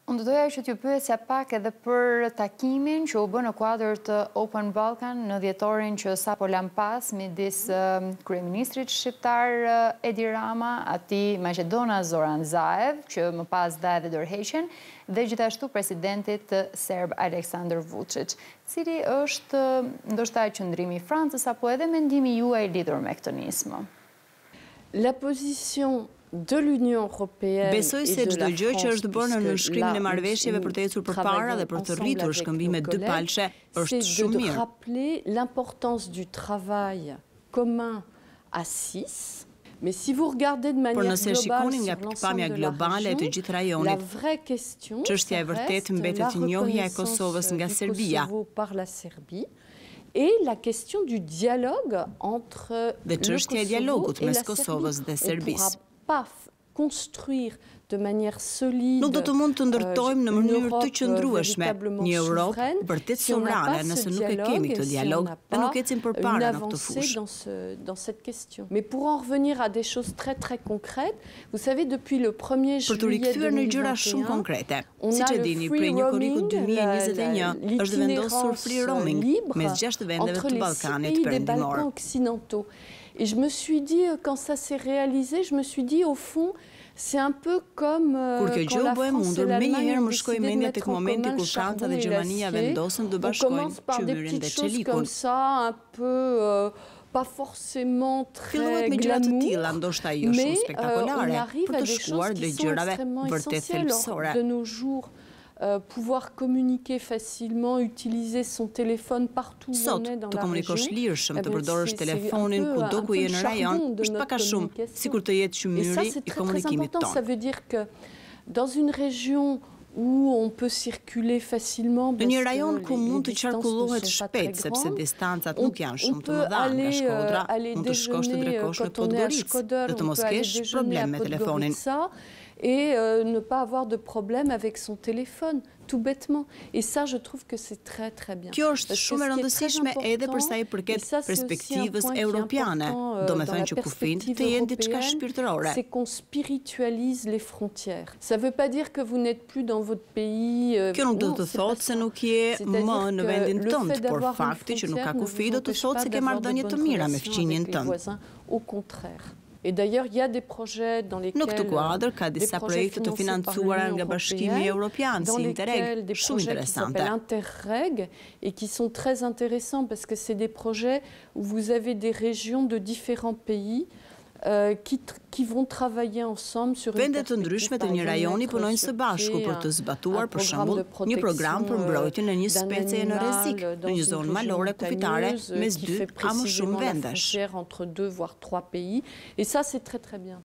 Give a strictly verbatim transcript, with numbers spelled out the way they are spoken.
Unë doja që t'ju pyesja pak edhe për takimin që u bë në kuadër të Open Balkan në dhjetorin që sapo lam pas midis kryeministrit shqiptar Edi Rama, atij Maqedona Zoran Zaev, që më pas dha edhe dorëheqjen, dhe gjithashtu presidentit serb Aleksandar Vučić. Cili është ndoshta qëndrimi i Francës apo edhe mendimi juaj lidhur me këtë nismë? La position de l'Union européenne. Besoj se çdo gjë që është bërë në nënshkrimin e marrëveshjeve për të ecur përpara dhe për të rritur shkëmbime dypalshe është shumë mirë. C'est de rappeler l'importance du travail commun à six. Mais si vous regardez de manière globale sur l'ensemble de la région, la vraie question çështja e vërtetë mbetet njohja e Kosovës nga Serbia. Par la Serbie. Et la question du dialogue entre le Kosovo et la Serbie. On ne pourra pas construire de manière solide. Nuk do të mund të ndërtojmë në mënyrë të qëndrueshme një Europë vërtet sovrane nëse nuk e kemi këtë dialog dhe nuk ecim përpara në këtë fushë. Dans cette question. Mais pour en revenir à des choses très très concrètes, vous savez depuis le premier juillet Për të rikthyer në gjëra shumë konkrete. Siç e dini, prej një korriku dy mijë e njëzet e një është vendosur free roaming mes gjashtë vendeve të Ballkanit Perëndimor. Et je me suis dit, quand ça s'est réalisé, je me suis dit, au fond, c'est un peu comme euh, quand la France et l'Allemagne ont décidé de mettre en commun le charbon et l'acier. On commence par des petites choses comme ça, un peu... Euh, pas forcément très glamour, mais euh, on arrive à des choses qui sont extrêmement essentielles. De nos jours, Euh, pouvoir communiquer facilement, utiliser son téléphone partout où on est dans la région. Të përdorësh telefonin kudo ku je në rajon, është pak a shumë sikur të jetë qymyri i komunikimit tonë. Ça veut dire que dans une région où on peut circuler facilement, në një rajon ku mund të qarkullohet shpejt sepse distancat nuk janë shumë të mëdha nga Shkodra, mund të shkosh të drekosh në Podgoricë dhe të mos kesh problem me telefonin. Et euh, ne pas avoir de problème avec son téléphone, tout bêtement. Et ça, je trouve que c'est très, très bien. Kjo është shumë e rëndësishme edhe për sa i përket perspektivës europiane, do me thënë që kufijt të jenë diçka shpirtërore. C'est qu'on spiritualise les frontières. Ça veut pas dire que vous n'êtes plus dans votre pays. Euh, Kjo nuk do të thotë se nuk je më në vendin tënd, por fakti që nuk ka kufi do të thotë se ke marrëdhënie të mira me fqinjen tënd. Au contraire. Et d'ailleurs, il y a des projets dans lesquels Në këtë kuadër ka disa projekte të financuara nga Bashkimi Evropian si Interreg, shumë interesante. Interreg et qui sont très intéressants parce que c'est des projets où vous avez des régions de différents pays euh, qui qui vont travailler ensemble sur une Vendet të ndryshme të një rajoni punojnë së bashku për të zbatuar për shembull një program për mbrojtjen e një specie në rrezik në një zonë malore kufitare mes dy a më shumë vendesh. Entre deux voire trois pays et ça c'est très très bien.